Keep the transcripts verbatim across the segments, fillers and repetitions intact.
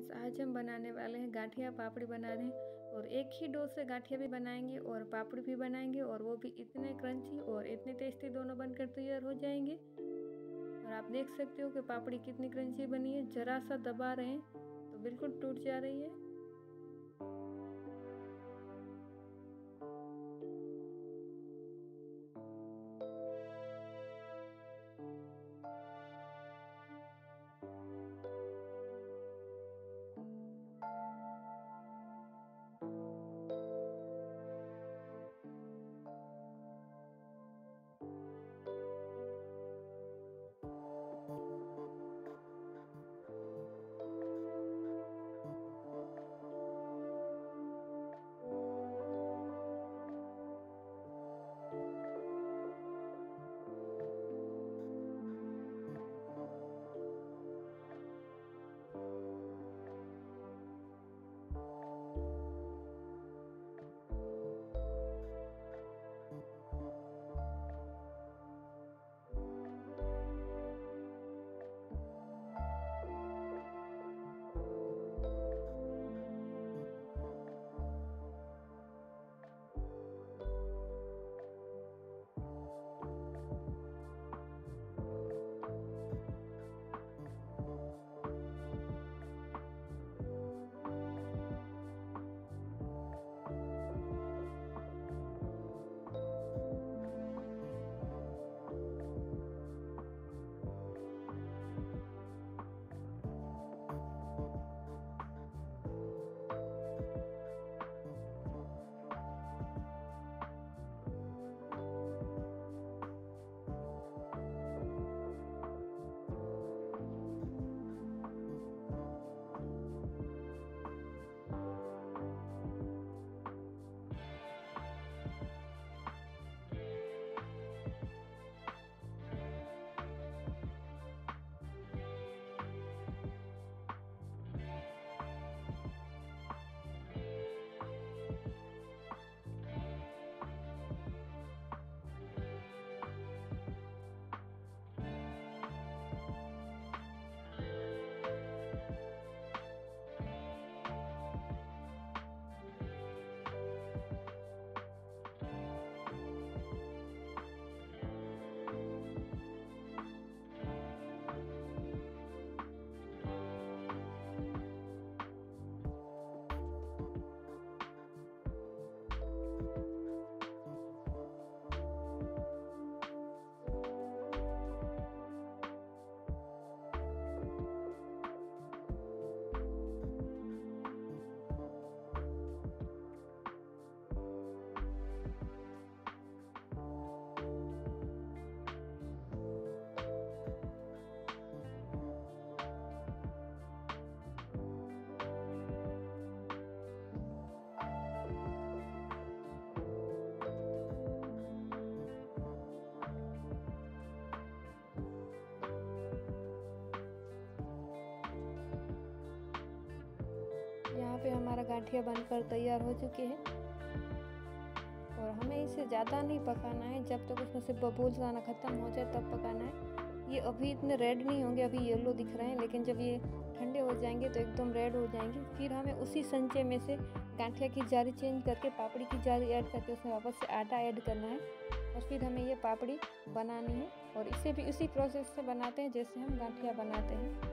Friends, आज हम बनाने वाले हैं गाठिया पापड़ी बना रहे हैं और एक ही डो से गाठिया भी बनाएंगे और पापड़ी भी बनाएंगे और वो भी इतने क्रंची और इतने टेस्टी दोनों बनकर तैयार हो जाएंगे। और आप देख सकते हो कि पापड़ी कितनी क्रंची बनी है, जरा सा दबा रहे हैं तो बिल्कुल टूट जा रही है। यहाँ पे हमारा गाठिया बनकर तैयार हो चुके हैं और हमें इसे ज़्यादा नहीं पकाना है, जब तक उसमें से बबूल्स आना ख़त्म हो जाए तब पकाना है। ये अभी इतने रेड नहीं होंगे, अभी येलो दिख रहे हैं, लेकिन जब ये ठंडे हो जाएंगे तो एकदम रेड हो जाएंगे। फिर हमें उसी संचे में से गाठिया की जारी चेंज करके पापड़ी की जारी ऐड करके उसमें वापस से आटा ऐड करना है और फिर हमें ये पापड़ी बनानी है। और इसे भी उसी प्रोसेस से बनाते हैं जैसे हम गाठिया बनाते हैं।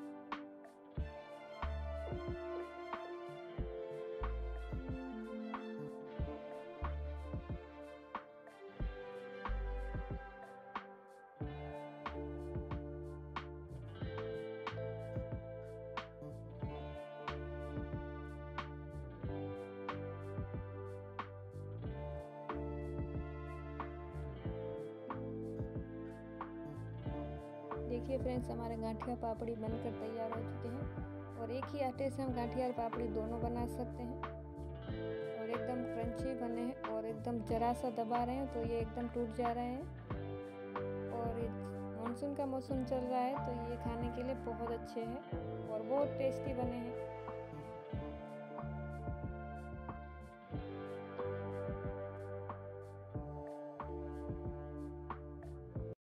देखिए फ्रेंड्स, हमारे गाठिया पापड़ी बनकर तैयार हो चुके हैं और एक ही आटे से हम गाठिया और पापड़ी दोनों बना सकते हैं और एकदम क्रंची बने हैं और एकदम जरा सा दबा रहे हैं तो ये एकदम टूट जा रहे हैं। और मानसून का मौसम चल रहा है तो ये खाने के लिए बहुत अच्छे हैं और बहुत टेस्टी बने हैं।